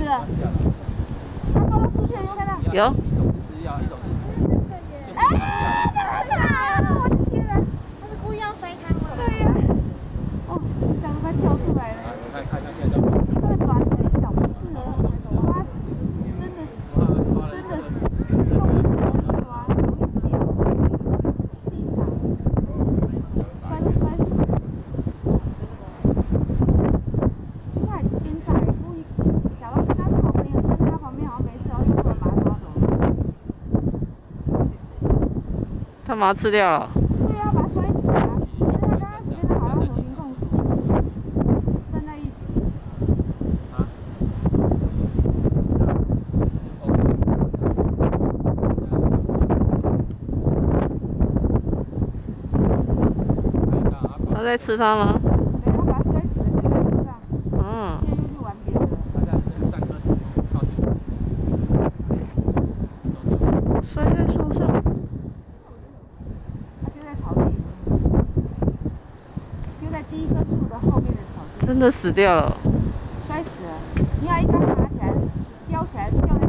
死了！他抓到出去了，有没有看到？ 有。 哎，怎么这样？我的天哪！ 他是故意要摔他吗？ 对呀。哦，心脏都快跳出来了。 看现在。 它的爪子很小，不是的，抓死，真的是，真的是，用抓有一点细长，摔都摔死了。就他很奸诈，故意假装跟他是好朋友，站在他旁边好像没事，然后又突然把他抓走了。 他把它吃掉了。 对呀，把他摔死啊！但他刚开始跟他好像和平共处，站在一起。 他在吃它吗？ 对，他把他摔死了，丢在树上。 嗯。 现在又去玩别的了。 摔在树上。 他丢在草地，丢在第一棵树的后面的草地。 真的死掉了。 摔死了！你要一刚拿起来，叼起来，掉在